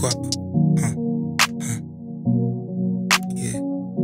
Guap. Yeah.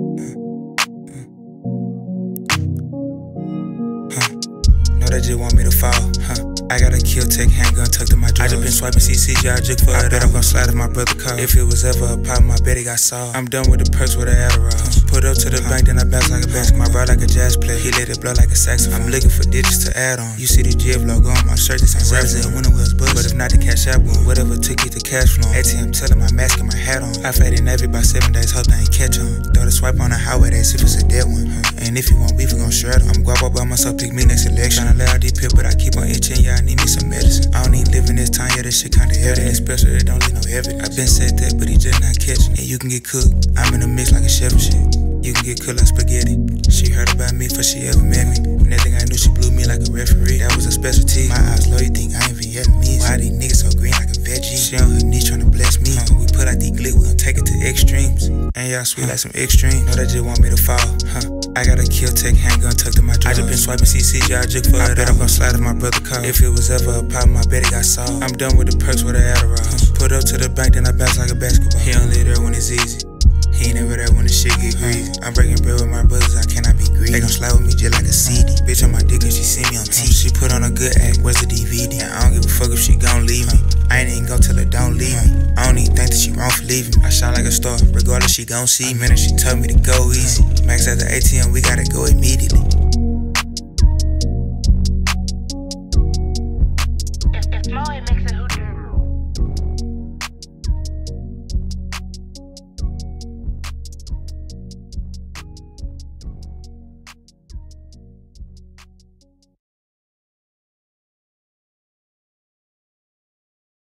Know they just want me to fall. I got a kill tech handgun tucked in my drawers. I just been swiping CCs, y'all jig for it. I bet I'm gon' slide if my brother call. If it was ever a problem, I bet he got solved. I'm done with the perks with the Adderall. Put up to the bank, then I bounce like a basketball. My bro like a jazz player, he let it blow like a saxophone. I'm looking for digits to add on. You see the GF logo on my shirt, this ain't represent when it was bust. But if not, the cash out one. Whatever took it to cash flow. ATM telling my mask and my hat on. I faded Navy by 7 days, hope they ain't catch on. Throw the swipe on the highway, they see if it's a dead one. And if you want beef, we gon' shred on. I'm guap all by myself, pick me next election. Tryna lay out these pills, but I keep on itching, yeah, I need me some medicine. I don't need living this time, yeah, this shit kinda heavy. It's special, they don't leave no evidence. I been said that, but he just not catching. And you can get cooked, I'm in the mix like a chef and shit. You can get cooked like spaghetti. She heard about me before she ever met me. Next thing I knew, she blew me like a referee. That was a specialty. My eyes low, you think I ain't Vietnamese. Why these niggas so green like a veggie? She on her knees tryna bless me. We put out these glick, we gon' take it to extremes. And y'all sweet like some extreme. Know they just want me to fall. I got a kill tech handgun tucked in my drawers. I just been swiping CCs, y'all jig for it. I bet I'm gon' slide if my brother call. If it was ever a problem, I bet he got solved. I'm done with the perks with the Adderall. Put up to the bank, then I bounce like a basketball. He only there when it's easy. He ain't never there when the shit get greasy. I'm breaking bread with my brothers, I cannot be greedy. They gon' slide with me just like a CD. Bitch on my dick cause she see me on TV. She put on a good act, where's the DVD? And I don't give a fuck if she gon' leave me. I ain't even gon' tell her don't leave me. I don't even think that she wrong for leaving. I shine like a star, regardless she gon' see me. And she told me to go easy. Max at the ATM, we gotta go immediately.